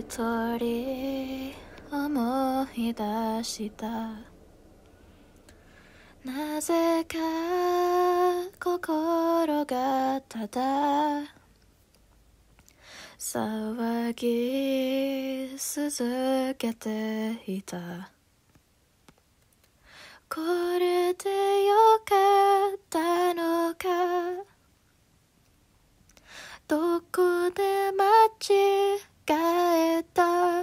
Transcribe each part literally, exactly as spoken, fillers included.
とり思い出した。なぜか心がただ騒ぎ続けていた。これでよかったのか、どこで間違えた。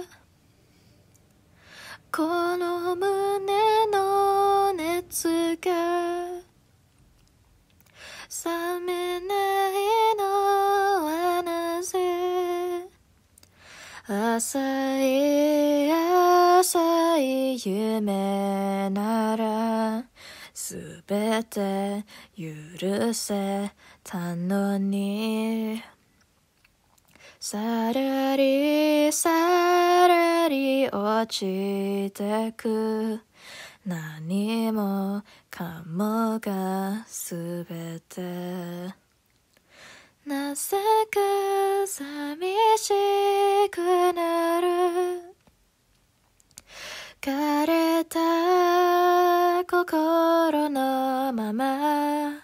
この胸の熱が冷めないのはなぜ。浅い浅い夢ならすべて許せたのに、さらりさらり落ちてく、何もかもがすべて。なぜか寂しくなる。枯れた心のまま、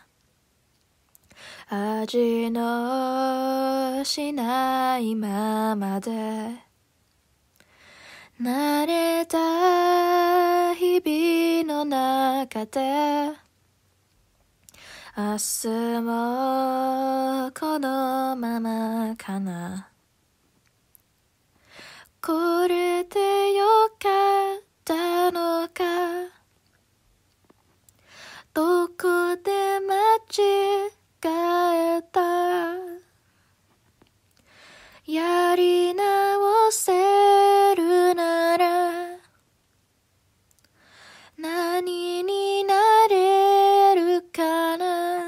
味のしないままで、慣れた日々の中で、明日もこのままかな。これでよかったのか、どこで間違えた。やり直せるなら何になれるかな。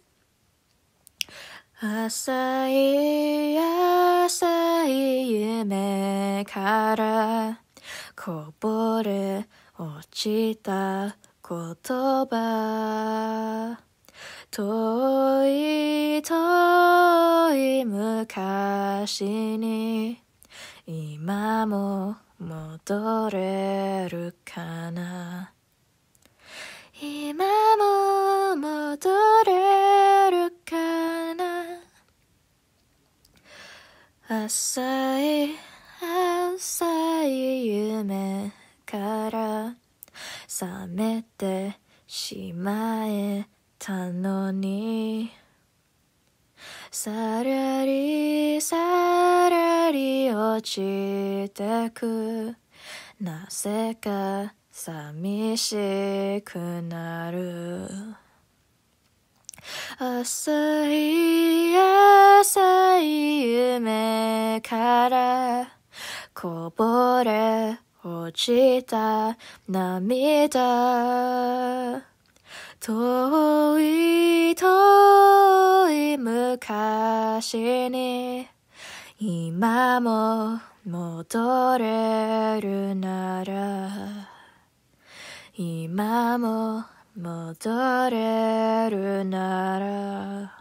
浅い浅い夢からこぼれ落ちた言葉、遠い遠い昔に今も戻れるかな。今も戻れるかな。浅い浅い夢から覚めてしまえたのに、さらりさらり落ちてく、なぜか寂しくなる。浅い浅い夢からこぼれ落ちた涙、遠い遠い昔に今も戻れるなら、今も戻れるなら。